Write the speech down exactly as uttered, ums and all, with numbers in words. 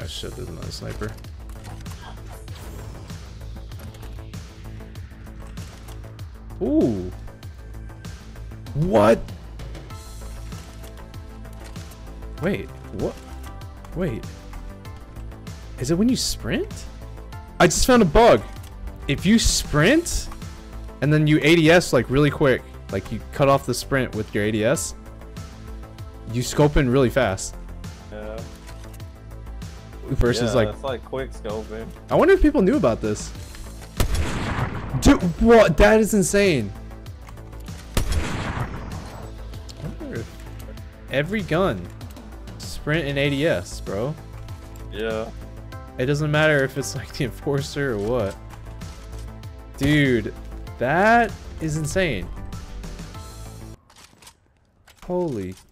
Oh shit, there's another sniper. Ooh. What? Wait, what? Wait. Is it when you sprint? I just found a bug. If you sprint and then you A D S like really quick, like you cut off the sprint with your A D S, you scope in really fast. Yeah. Versus yeah, like, it's like quick scoping. I wonder if people knew about this. Dude, what? That is insane. I wonder if every gun, sprint and A D S, bro. Yeah. It doesn't matter if it's like the enforcer or what. Dude, that is insane. Holy